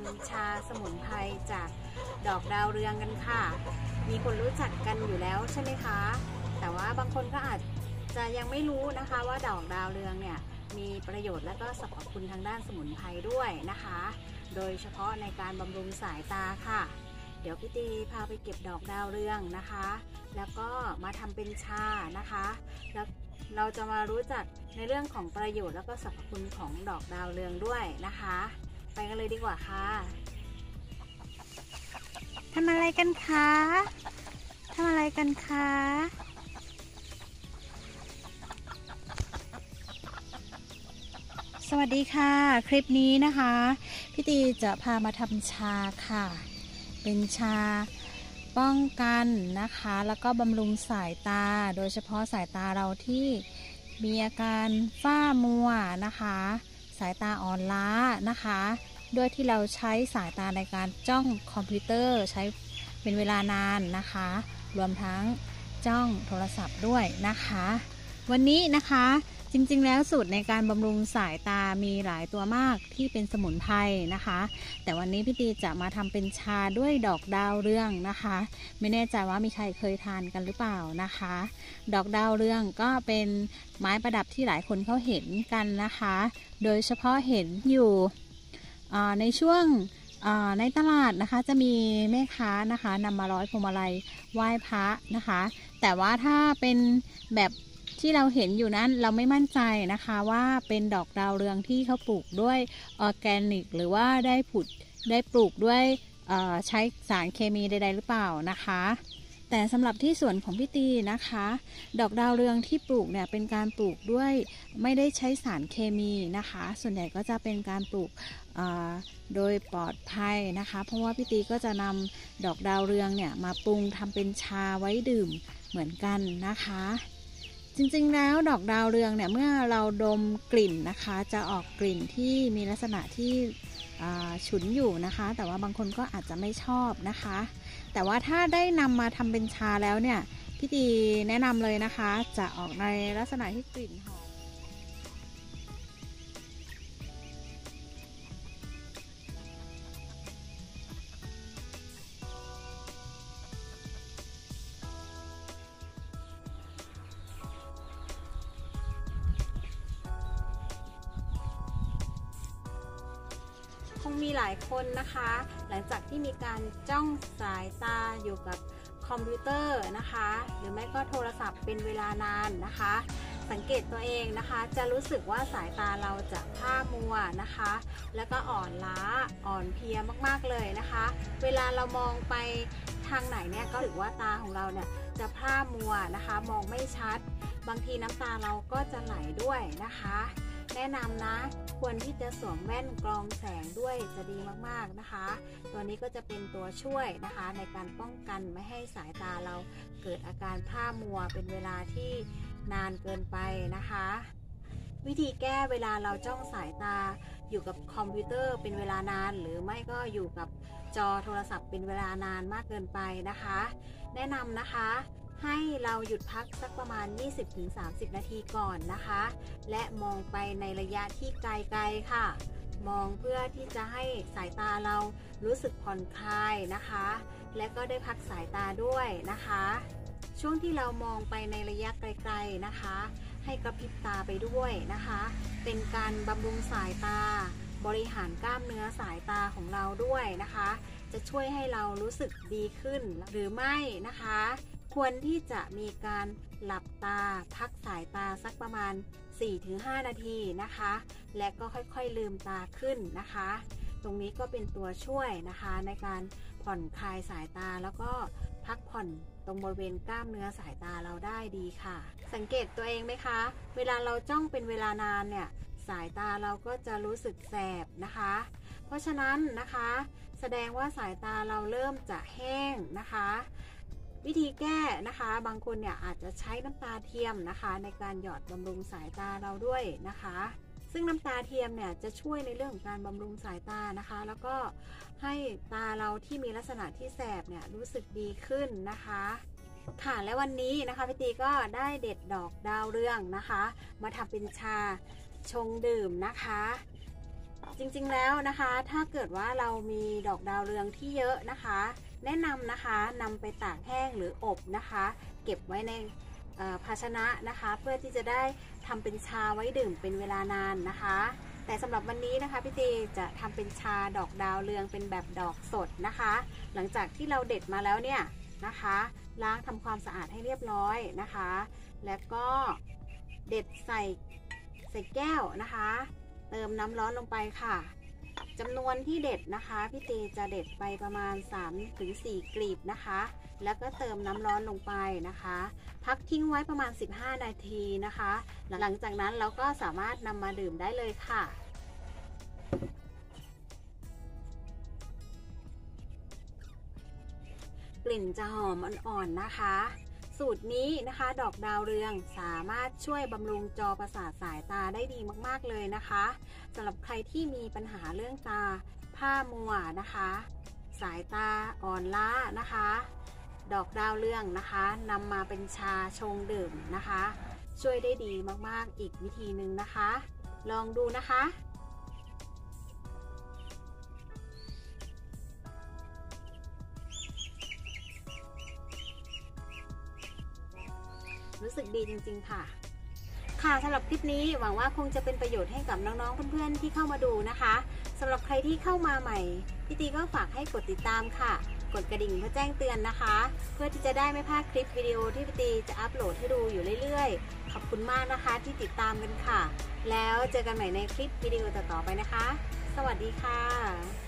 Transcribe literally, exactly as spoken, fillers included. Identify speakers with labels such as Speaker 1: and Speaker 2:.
Speaker 1: ำชาสมุนไพรจากดอกดาวเรืองกันค่ะมีคนรู้จักกันอยู่แล้วใช่ไหมคะแต่ว่าบางคนก็อาจจะยังไม่รู้นะคะว่าดอกดาวเรืองเนี่ยมีประโยชน์และก็สรรพคุณทางด้านสมุนไพรด้วยนะคะโดยเฉพาะในการบำรุงสายตาค่ะเดี๋ยวพี่ตีพาไปเก็บดอกดาวเรืองนะคะแล้วก็มาทำเป็นชานะคะแล้วเราจะมารู้จักในเรื่องของประโยชน์แล้วก็สรรพคุณของดอกดาวเรืองด้วยนะคะไปกันเลยดีกว่าค่ะทำอะไรกันคะทำอะไรกันคะสวัสดีค่ะคลิปนี้นะคะพี่ตีจะพามาทำชาค่ะเป็นชาป้องกันนะคะแล้วก็บำรุงสายตาโดยเฉพาะสายตาเราที่มีอาการฝ้ามัวนะคะสายตาอ่อนล้านะคะด้วยที่เราใช้สายตาในการจ้องคอมพิวเตอร์ใช้เป็นเวลานานนะคะรวมทั้งจ้องโทรศัพท์ด้วยนะคะวันนี้นะคะจริงๆแล้วสูตรในการบำรุงสายตามีหลายตัวมากที่เป็นสมุนไพรนะคะแต่วันนี้พี่ตีจะมาทำเป็นชาด้วยดอกดาวเรืองนะคะไม่แน่ใจว่ามีใครเคยทานกันหรือเปล่านะคะดอกดาวเรืองก็เป็นไม้ประดับที่หลายคนเขาเห็นกันนะคะโดยเฉพาะเห็นอยู่ในช่วงในตลาดนะคะจะมีแม่ค้านะคะนำมาร้อยพวงมาลัยไหว้พระนะคะแต่ว่าถ้าเป็นแบบที่เราเห็นอยู่นั้นเราไม่มั่นใจนะคะว่าเป็นดอกดาวเรืองที่เขาปลูกด้วยออร์แกนิกหรือว่าได้ผุดได้ปลูกด้วยใช้สารเคมีใดๆหรือเปล่านะคะแต่สำหรับที่สวนของพี่ตีนะคะดอกดาวเรืองที่ปลูกเนี่ยเป็นการปลูกด้วยไม่ได้ใช้สารเคมีนะคะส่วนใหญ่ก็จะเป็นการปลูกโดยปลอดภัยนะคะเพราะว่าพี่ตีก็จะนำดอกดาวเรืองเนี่ยมาปรุงทำเป็นชาไว้ดื่มเหมือนกันนะคะจริงๆแล้วดอกดาวเรืองเนี่ยเมื่อเราดมกลิ่นนะคะจะออกกลิ่นที่มีลักษณะที่ฉุนอยู่นะคะแต่ว่าบางคนก็อาจจะไม่ชอบนะคะแต่ว่าถ้าได้นำมาทำเป็นชาแล้วเนี่ยพี่ตีแนะนำเลยนะคะจะออกในลักษณะที่กลิ่นหอมคงมีหลายคนนะคะหลังจากที่มีการจ้องสายตาอยู่กับคอมพิวเตอร์นะคะหรือไม่ก็โทรศัพท์เป็นเวลานานนะคะสังเกตตัวเองนะคะจะรู้สึกว่าสายตาเราจะพร่ามัวนะคะแล้วก็อ่อนล้าอ่อนเพลียมากๆเลยนะคะเวลาเรามองไปทางไหนเนี่ยก็ถือว่าตาของเราเนี่ยจะพร่ามัวนะคะมองไม่ชัดบางทีน้ำตาเราก็จะไหลด้วยนะคะแนะนำนะควรที่จะสวมแว่นกรองแสงด้วยจะดีมากๆนะคะตัวนี้ก็จะเป็นตัวช่วยนะคะในการป้องกันไม่ให้สายตาเราเกิดอาการพร่ามัวเป็นเวลาที่นานเกินไปนะคะวิธีแก้เวลาเราจ้องสายตาอยู่กับคอมพิวเตอร์เป็นเวลานานหรือไม่ก็อยู่กับจอโทรศัพท์เป็นเวลานานมากเกินไปนะคะแนะนำนะคะให้เราหยุดพักสักประมาณ ยี่สิบถึงสามสิบ นาทีก่อนนะคะและมองไปในระยะที่ไกลๆค่ะมองเพื่อที่จะให้สายตาเรารู้สึกผ่อนคลายนะคะและก็ได้พักสายตาด้วยนะคะช่วงที่เรามองไปในระยะไกลๆนะคะให้กระพริบตาไปด้วยนะคะเป็นการบำรุงสายตาบริหารกล้ามเนื้อสายตาของเราด้วยนะคะจะช่วยให้เรารู้สึกดีขึ้นหรือไม่นะคะควรที่จะมีการหลับตาพักสายตาสักประมาณ สี่ถึงห้า นาทีนะคะและก็ค่อยๆลืมตาขึ้นนะคะตรงนี้ก็เป็นตัวช่วยนะคะในการผ่อนคลายสายตาแล้วก็พักผ่อนตรงบริเวณกล้ามเนื้อสายตาเราได้ดีค่ะสังเกตตัวเองไหมคะเวลาเราจ้องเป็นเวลานานเนี่ยสายตาเราก็จะรู้สึกแสบนะคะเพราะฉะนั้นนะคะแสดงว่าสายตาเราเริ่มจะแห้งนะคะวิธีแก้นะคะบางคนเนี่ยอาจจะใช้น้ำตาเทียมนะคะในการหยอดบำรุงสายตาเราด้วยนะคะซึ่งน้ำตาเทียมเนี่ยจะช่วยในเรื่องของการบำรุงสายตานะคะแล้วก็ให้ตาเราที่มีลักษณะที่แสบเนี่ยรู้สึกดีขึ้นนะคะค่ะและวันนี้นะคะพี่ตีก็ได้เด็ดดอกดาวเรืองนะคะมาทำเป็นชาชงดื่มนะคะจริงๆแล้วนะคะถ้าเกิดว่าเรามีดอกดาวเรืองที่เยอะนะคะแนะนำนะคะนำไปตากแห้งหรืออบนะคะเก็บไว้ในภาชนะนะคะเพื่อที่จะได้ทำเป็นชาไว้ดื่มเป็นเวลานานนะคะแต่สำหรับวันนี้นะคะพี่ตีจะทำเป็นชาดอกดาวเรืองเป็นแบบดอกสดนะคะหลังจากที่เราเด็ดมาแล้วเนี่ยนะคะล้างทำความสะอาดให้เรียบร้อยนะคะแล้วก็เด็ดใส่ใส่แก้วนะคะเติมน้ำร้อนลงไปค่ะจำนวนที่เด็ดนะคะพี่ตีจะเด็ดไปประมาณ สามถึงสี่ กลีบนะคะแล้วก็เติมน้ำร้อนลงไปนะคะพักทิ้งไว้ประมาณสิบห้านาทีนะคะหลังจากนั้นเราก็สามารถนำมาดื่มได้เลยค่ะกลิ่นจะหอมอ่อนๆนะคะสูตรนี้นะคะดอกดาวเรืองสามารถช่วยบำรุงจอประสาทสายตาได้ดีมากๆเลยนะคะสำหรับใครที่มีปัญหาเรื่องตาผ้ามัวนะคะสายตาอ่อนล้านะคะดอกดาวเรืองนะคะนำมาเป็นชาชงดื่มนะคะช่วยได้ดีมากๆอีกวิธีหนึ่งนะคะลองดูนะคะรู้สึกดีจริงๆค่ะค่ะสำหรับคลิปนี้หวังว่าคงจะเป็นประโยชน์ให้กับน้องๆเพื่อนๆที่เข้ามาดูนะคะสำหรับใครที่เข้ามาใหม่พี่ตีก็ฝากให้กดติดตามค่ะกดกระดิ่งเพื่อแจ้งเตือนนะคะเพื่อที่จะได้ไม่พลาดคลิปวิดีโอที่พี่ตีจะอัปโหลดให้ดูอยู่เรื่อยๆขอบคุณมากนะคะที่ติดตามกันค่ะแล้วเจอกันใหม่ในคลิปวิดีโอต่อๆไปนะคะสวัสดีค่ะ